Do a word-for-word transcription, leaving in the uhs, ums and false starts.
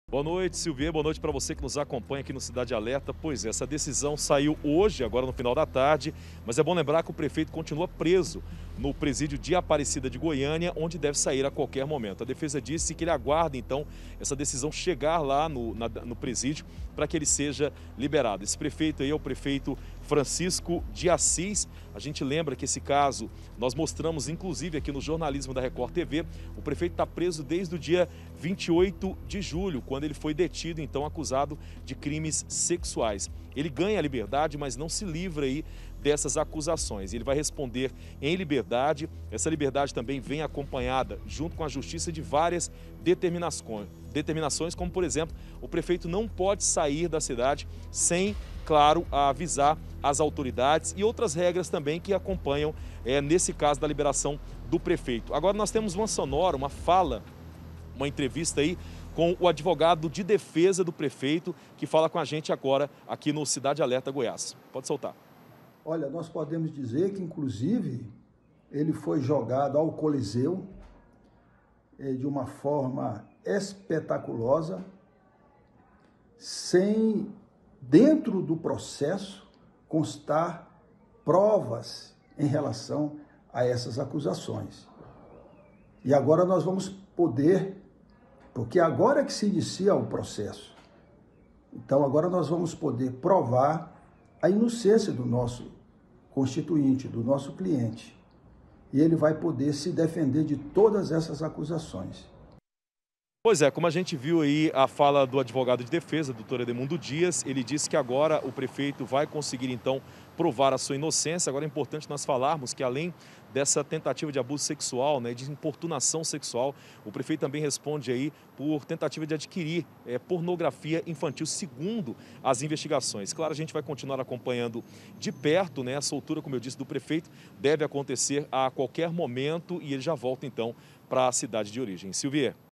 Boa noite, Silvia. Boa noite para você que nos acompanha aqui no Cidade Alerta. Pois é, essa decisão saiu hoje, agora no final da tarde, mas é bom lembrar que o prefeito continua preso no presídio de Aparecida de Goiânia, onde deve sair a qualquer momento. A defesa disse que ele aguarda, então, essa decisão chegar lá no, na, no presídio para que ele seja liberado. Esse prefeito aí é o prefeito Francisco de Assis. A gente lembra que esse caso nós mostramos, inclusive, aqui no jornalismo da Record T V. O prefeito está preso desde o dia vinte e oito de julho, quando ele foi detido, então, acusado de crimes sexuais. Ele ganha a liberdade, mas não se livra aí dessas acusações. Ele vai responder em liberdade. Essa liberdade também vem acompanhada, junto com a justiça, de várias determinações, determinações como, por exemplo, o prefeito não pode sair da cidade sem, claro, avisar as autoridades e outras regras também que acompanham, é, nesse caso, da liberação do prefeito. Agora nós temos uma sonora, uma fala, uma entrevista aí com o advogado de defesa do prefeito, que fala com a gente agora aqui no Cidade Alerta Goiás. Pode soltar. Olha, nós podemos dizer que, inclusive, ele foi jogado ao Coliseu eh, de uma forma espetaculosa, sem, dentro do processo, constar provas em relação a essas acusações. E agora nós vamos poder, porque agora é que se inicia o processo, então agora nós vamos poder provar a inocência do nosso constituinte, do nosso cliente. E ele vai poder se defender de todas essas acusações. Pois é, como a gente viu aí a fala do advogado de defesa, doutor Edemundo Dias, ele disse que agora o prefeito vai conseguir, então, provar a sua inocência. Agora é importante nós falarmos que, além dessa tentativa de abuso sexual, né, de importunação sexual, o prefeito também responde aí por tentativa de adquirir é, pornografia infantil, segundo as investigações. Claro, a gente vai continuar acompanhando de perto, né, a soltura, como eu disse, do prefeito deve acontecer a qualquer momento e ele já volta, então, para a cidade de origem. Silvia.